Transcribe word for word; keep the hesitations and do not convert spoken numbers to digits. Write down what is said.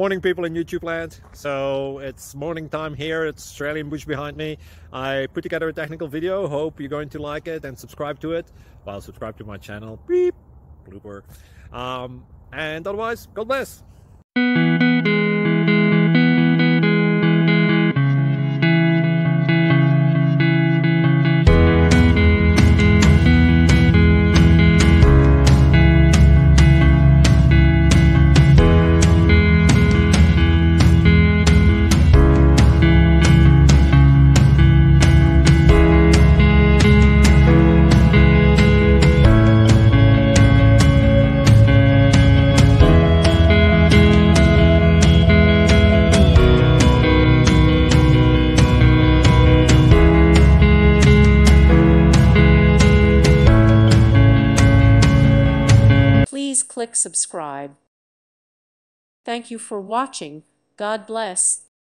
Morning, people in YouTube land. So it's morning time here. It's Australian bush behind me. I put together a technical video. Hope you're going to like it and subscribe to it. Well, subscribe to my channel. Beep. Blooper. Um, and otherwise, God bless. Please click subscribe. Thank you for watching. God bless.